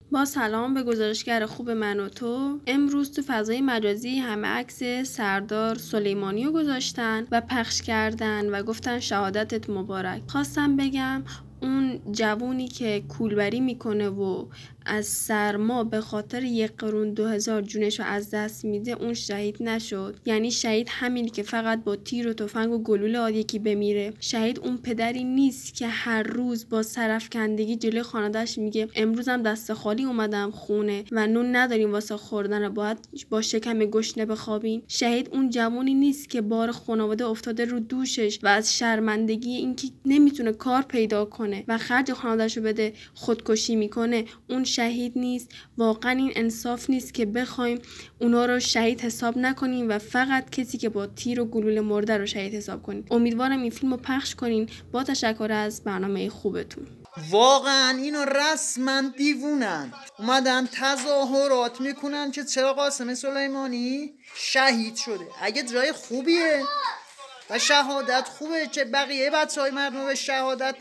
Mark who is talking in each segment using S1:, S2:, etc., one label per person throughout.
S1: با سلام به گزارشگر خوب من و تو. امروز تو فضای مجازی همه عکس سردار سلیمانی رو گذاشتن و پخش کردن و گفتن شهادتت مبارک. خواستم بگم اون جوونی که کولبری میکنه و از سرما به خاطر 1 قرون 2000 جونشو از دست میده، اون شهید نشد. یعنی شهید همینی که فقط با تیر و تفنگ و گلوله آد یکی بمیره. شهید اون پدری نیست که هر روز با سرفکندگی جلوی خانواده‌اش میگه امروزم دست خالی اومدم خونه و نون نداریم واسه خوردن، باید با شکم گشنه بخوابین. شهید اون جوونی نیست که بار خانواده افتاده رو دوشش و از شرمندگی اینکه نمیتونه کار پیدا کنه و خرج خانواده‌شو بده خودکشی میکنه. اون شهید نیست. واقعا این انصاف نیست که بخوایم اونا رو شهید حساب نکنیم و فقط کسی که با تیر و گلوله مرده رو شهید حساب کنیم. امیدوارم این فیلمو پخش کنین. با تشکر از برنامه خوبتون.
S2: واقعا اینو رسما دیوونن، اومدن تظاهرات میکنن که چرا قاسم سلیمانی شهید شده. اگه جای خوبیه و شهادت خوبه که بقیه بچهای مردم به شهادت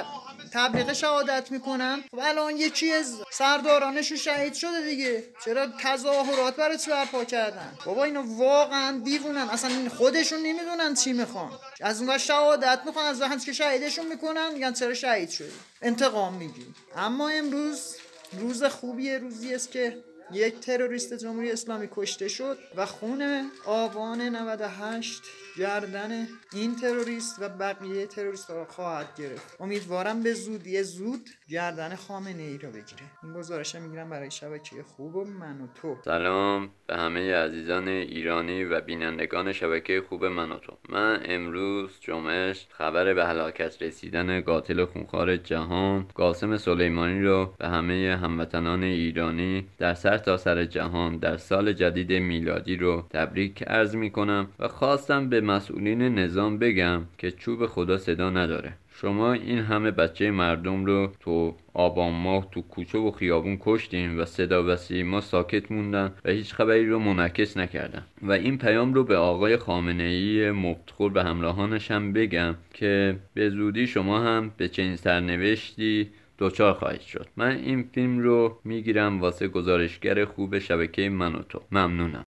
S2: تبلیغ شهادت میکنن، خب الان یکی از سردارانشون شهید شده دیگه، چرا تظاهرات برای چی برپا کردن؟ بابا اینو واقعا دیوونن، اصلا خودشون نمیدونن چی میخوان. از اونها شهادت میخوان، از وقتی که شهیدشون میکنن میگن چرا شهید شدی، انتقام میگی. اما امروز روز خوبیه، روزی است که یک تروریست جمهوری اسلامی کشته شد و خون آبان 98 گردن این تروریست و بقیه تروریست ها خواهد گرفت. امیدوارم به زودی زود گردن خامنه ای رو بگیره. این گزارش میگیرم برای شبکه خوب و من و تو.
S3: سلام به همه عزیزان ایرانی و بینندگان شبکه خوب من و تو. من امروز جمعه خبر به هلاکت رسیدن قاتل خونخوار جهان قاسم سلیمانی رو به همه هموطنان ایرانی در سرتاسر جهان در سال جدید میلادی رو تبریک عرض میکنم و خواستم به مسئولین نظام بگم که چوب خدا صدا نداره. شما این همه بچه مردم رو تو آبان ماه تو کوچه و خیابون کشتین و صدا و سیما ساکت موندن و هیچ خبری رو منعکس نکردن. و این پیام رو به آقای خامنه‌ای مفتخور و همراهانش هم بگم که به زودی شما هم به چنین سرنوشتی دوچار خواهید شد. من این فیلم رو میگیرم واسه گزارشگر خوب شبکه من و تو. ممنونم.